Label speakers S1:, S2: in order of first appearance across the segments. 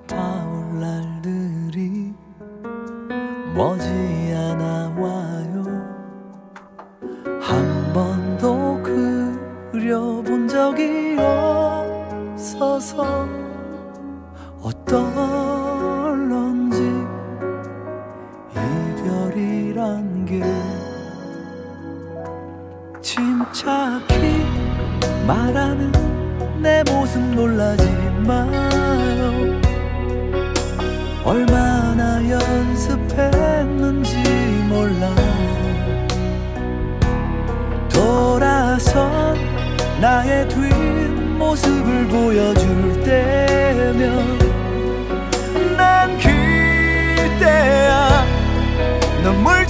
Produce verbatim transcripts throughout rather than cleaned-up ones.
S1: 아파올 날들이 머지않아 와요. 한 번도 그려본 적이 없어서 어떨런지 이별이란 게 침착히 말하는 내 모습 놀라지 마요. 얼마나 연습했는지 몰라. 돌아선 나의 뒷모습을 보여줄 때면 난 그때야 눈물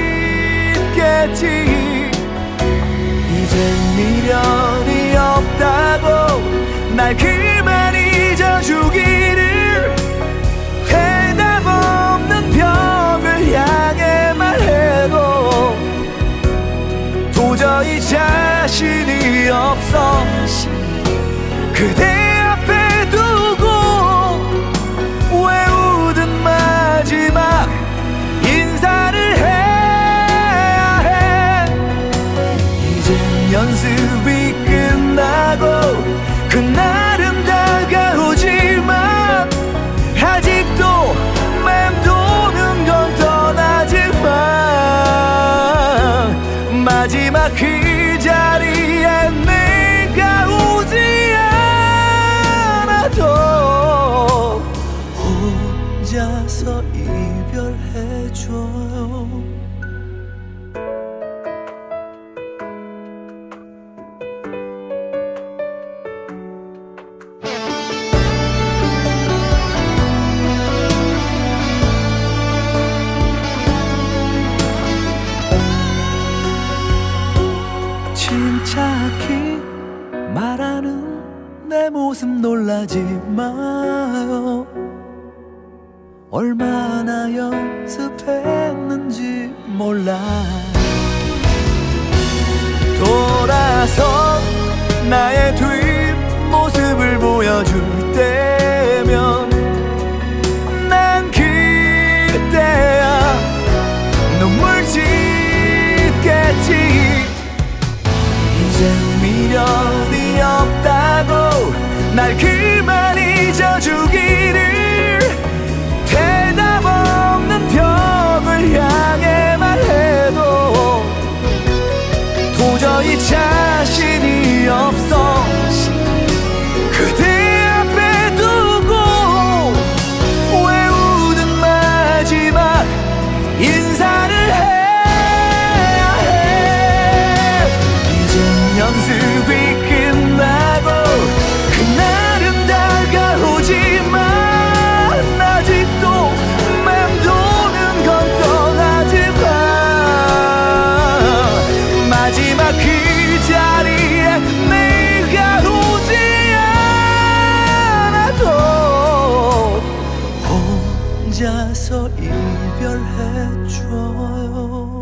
S1: 짓겠지. 이젠 미련이 없다고 날 그만 잊어주기를. 대답 없는 벽을 향해 말해도 도저히 자신이 없어. 그대 앞에 두고 외우던 마지막 인사를 해야 해. 이젠 연습이 끝나고 그날은 다가오지만 아직도 맴도는 건 떠나지만 마지막 그 자리에 내가 오지 않아도 혼자서 이별해줘요. 침착히 말하는 내 모습 놀라지 마요. 얼마나 연습했는지 몰라. 돌아서 나의 뒷모습을 보여줄 때면 난 그때야 눈물 짓겠지. 이젠 미련이 없다고 날 그만 잊어주기를. 대답 없는 벽을 향해 말해도 도저히 자신이 없어. 그대 앞에 두고 외우는 마지막 인사를 해. 연습이 끝나고 그날은 다가오지만 아직도 맴도는 건 떠나지만 마지막 그 자리에 내가 오지 않아도 혼자서 이별해줘요.